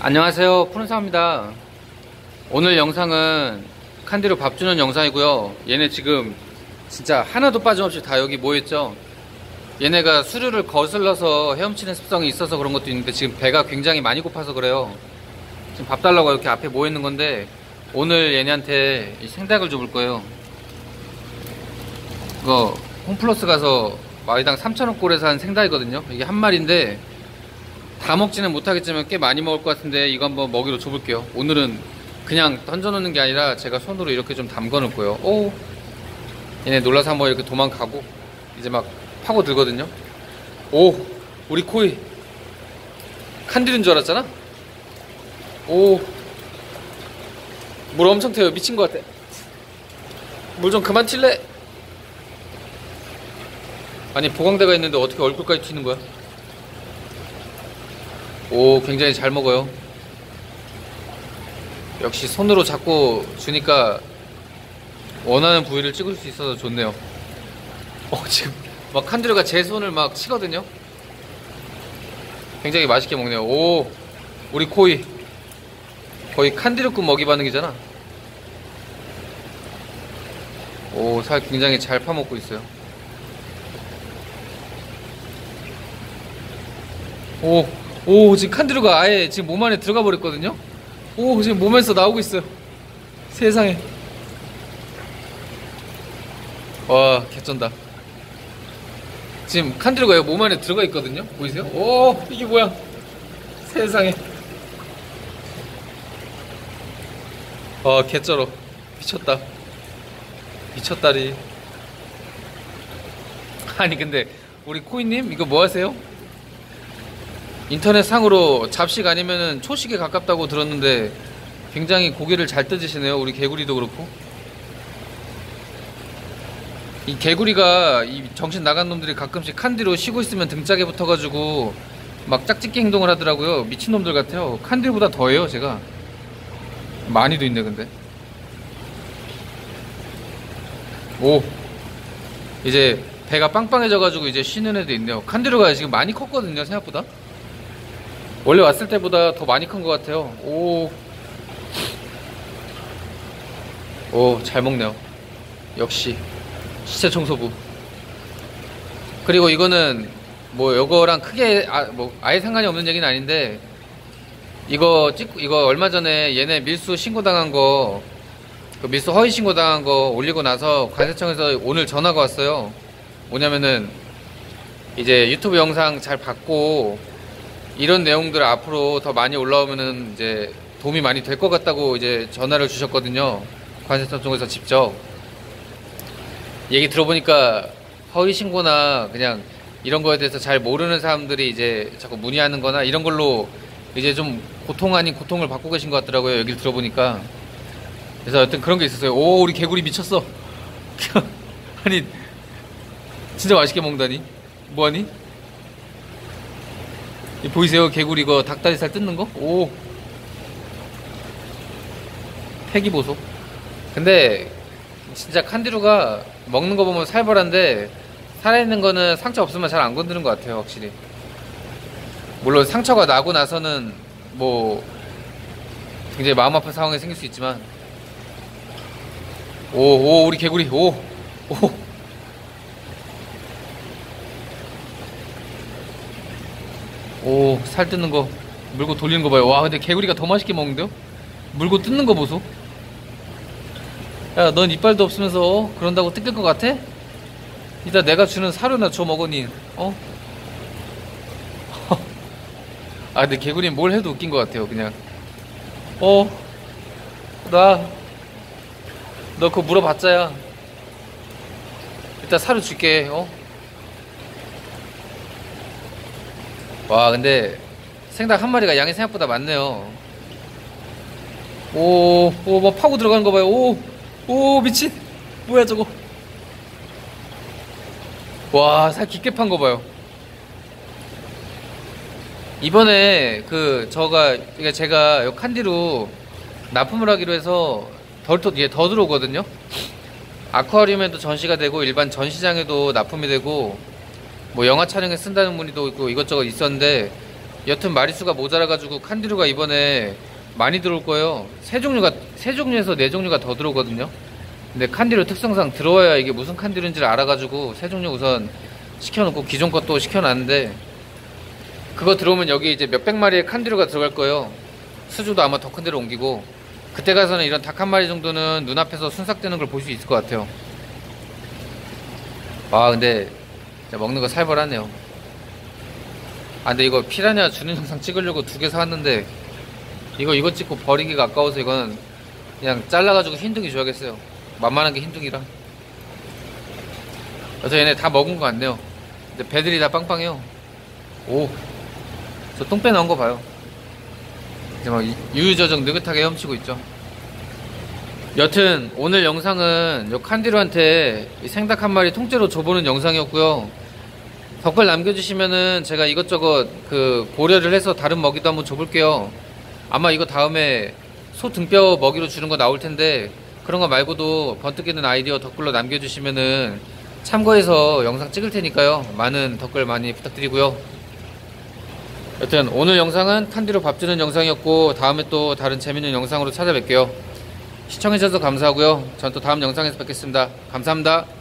안녕하세요, 푸른사입니다. 오늘 영상은 칸디로 밥 주는 영상이고요. 얘네 지금 진짜 하나도 빠짐없이 다 여기 모여있죠. 얘네가 수류를 거슬러서 헤엄치는 습성이 있어서 그런 것도 있는데 지금 배가 굉장히 많이 고파서 그래요. 지금 밥 달라고 이렇게 앞에 모여있는 건데, 오늘 얘네한테 이 생닭을 줘볼 거예요. 이거 홈플러스 가서 마리당 3,000원 꼴에 산 생닭이거든요. 이게 한 마리인데 다 먹지는 못하겠지만 꽤 많이 먹을 것 같은데, 이거 한번 먹이로 줘볼게요. 오늘은 그냥 던져놓는 게 아니라 제가 손으로 이렇게 좀 담궈 놓을 거예요. 오, 얘네 놀라서 한번 이렇게 도망가고 이제 막 파고 들거든요. 오, 우리 코이 칸디른 줄 알았잖아. 오, 물 엄청 태워요. 미친 것 같아. 물 좀 그만 튈래? 아니, 보강대가 있는데 어떻게 얼굴까지 튀는 거야? 오, 굉장히 잘 먹어요. 역시 손으로 잡고 주니까 원하는 부위를 찍을 수 있어서 좋네요. 지금 막 칸디루가 제 손을 막 치거든요. 굉장히 맛있게 먹네요. 오, 우리 코이 거의 칸디루급 먹이 반응이잖아. 오, 살 굉장히 잘 파먹고 있어요. 오, 지금 칸디루가 아예 지금 몸 안에 들어가 버렸거든요. 오, 지금 몸에서 나오고 있어요. 세상에. 와, 개쩐다. 지금 칸디루가 몸 안에 들어가 있거든요. 보이세요? 오, 이게 뭐야. 세상에. 와, 개쩔어. 미쳤다. 미쳤다리. 아니, 근데 우리 코이님 이거 뭐 하세요? 인터넷 상으로 잡식 아니면은 초식에 가깝다고 들었는데 굉장히 고기를 잘 뜯으시네요. 우리 개구리도 그렇고. 이 개구리가 이 정신 나간 놈들이 가끔씩 칸디로 쉬고 있으면 등짝에 붙어가지고 막 짝짓기 행동을 하더라고요. 미친놈들 같아요. 칸디로보다 더해요, 제가. 많이도 있네, 근데. 오, 이제 배가 빵빵해져가지고 이제 쉬는 애도 있네요. 칸디로가 지금 많이 컸거든요, 생각보다. 원래 왔을 때보다 더 많이 큰 것 같아요. 오, 잘 먹네요. 역시 시체 청소부. 그리고 이거는 뭐 요거랑 크게 아예 상관이 없는 얘기는 아닌데, 이거 얼마 전에 얘네 밀수 신고당한 거, 그 밀수 허위 신고당한 거 올리고 나서 관세청에서 오늘 전화가 왔어요. 뭐냐면은 이제 유튜브 영상 잘 봤고 이런 내용들 앞으로 더 많이 올라오면은 이제 도움이 많이 될 것 같다고 이제 전화를 주셨거든요. 관세청 쪽에서 직접. 얘기 들어보니까 허위 신고나 그냥 이런 거에 대해서 잘 모르는 사람들이 이제 자꾸 문의하는 거나 이런 걸로 이제 좀 고통 아닌 고통을 받고 계신 것 같더라고요. 얘기를 들어보니까. 그래서 여튼 그런 게 있었어요. 오, 우리 개구리 미쳤어. 아니, 진짜 맛있게 먹다니. 뭐하니? 보이세요? 개구리 이거 닭다리살 뜯는 거? 오, 폐기 보소. 근데 진짜 칸디루가 먹는 거 보면 살벌한데 살아있는 거는 상처 없으면 잘 안 건드는 것 같아요, 확실히. 물론 상처가 나고 나서는 뭐 굉장히 마음 아픈 상황이 생길 수 있지만. 오, 우리 개구리. 오. 오, 살 뜯는 거 물고 돌리는 거 봐요. 와, 근데 개구리가 더 맛있게 먹는데요? 물고 뜯는 거 보소. 야, 넌 이빨도 없으면서 그런다고 뜯길 것 같아? 이따 내가 주는 사료나 줘 먹으니. 아, 근데 개구리는 뭘 해도 웃긴 것 같아요, 그냥. 너 그거 물어봤자야. 이따 사료 줄게. 와, 근데 생닭 한 마리가 양이 생각보다 많네요. 뭐 파고 들어가는 거 봐요. 오, 미친. 뭐야 저거. 와, 살 깊게 판 거 봐요. 이번에 제가 요 칸디루 납품을 하기로 해서 더 들어오거든요. 아쿠아리움에도 전시가 되고 일반 전시장에도 납품이 되고 뭐 영화 촬영에 쓴다는 문의도 있고 이것저것 있었는데, 여튼 마리수가 모자라가지고 칸디루가 이번에 많이 들어올 거예요. 세 종류에서 네 종류가 더 들어오거든요. 근데 칸디루 특성상 들어와야 이게 무슨 칸디루인지를 알아가지고 세 종류 우선 시켜놓고 기존 것도 시켜놨는데, 그거 들어오면 여기 이제 몇백 마리의 칸디루가 들어갈 거예요. 수주도 아마 더 큰 데로 옮기고, 그때 가서는 이런 닭 한 마리 정도는 눈앞에서 순삭되는 걸 볼 수 있을 것 같아요. 와, 근데 진짜 먹는 거 살벌하네요. 아, 근데 이거 피라냐 주는 영상 찍으려고 2개 사왔는데 이거 찍고 버리기가 아까워서 이거는 그냥 잘라가지고 흰둥이 줘야겠어요. 만만한 게 흰둥이라. 그래서 얘네 다 먹은 거 같네요. 근데 배들이 다 빵빵해요. 오, 저 똥배 나온 거 봐요. 이제 막 유유저적 느긋하게 헤엄치고 있죠. 여튼 오늘 영상은 요 칸디루한테 이 생닭 한 마리 통째로 줘보는 영상이었고요. 댓글 남겨주시면은 제가 이것저것 고려를 해서 다른 먹이도 한번 줘볼게요. 아마 이거 다음에 소 등뼈 먹이로 주는 거 나올 텐데, 그런 거 말고도 번뜩이는 아이디어 댓글로 남겨주시면은 참고해서 영상 찍을 테니까요. 많은 댓글 많이 부탁드리고요. 여튼 오늘 영상은 칸디루 밥 주는 영상이었고, 다음에 또 다른 재밌는 영상으로 찾아뵐게요. 시청해주셔서 감사하고요. 전 또 다음 영상에서 뵙겠습니다. 감사합니다.